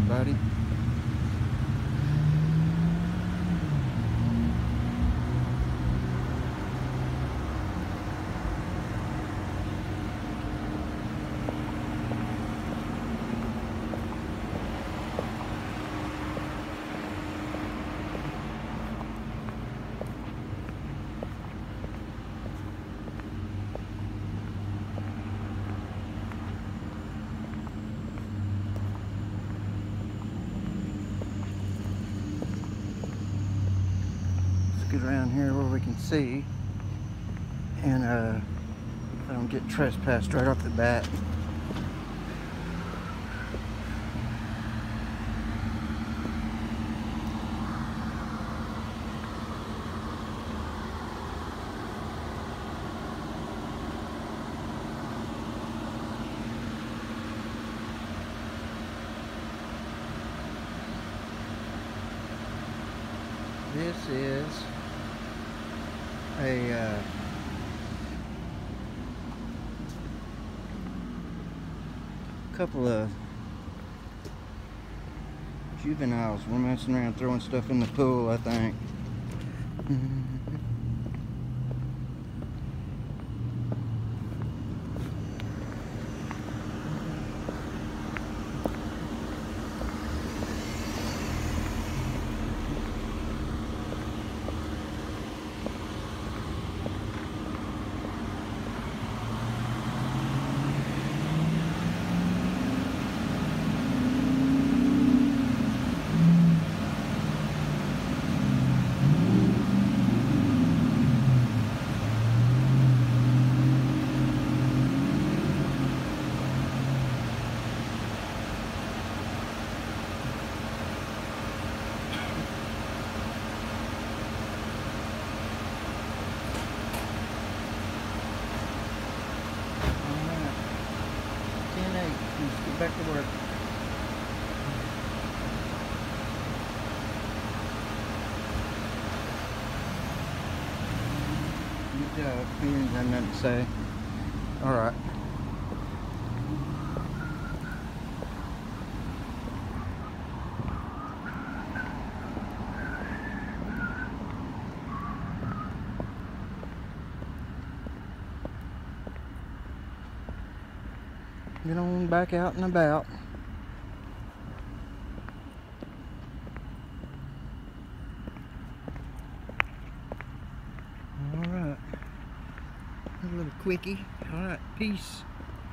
everybody. Get around here where we can see, and I don't get trespassed right off the bat. This is a couple of juveniles were messing around throwing stuff in the pool, I think. Let's get back to work. Good job. You didn't have nothing to say. Alright. Get on back out and about. Alright. A little quickie. Alright, peace.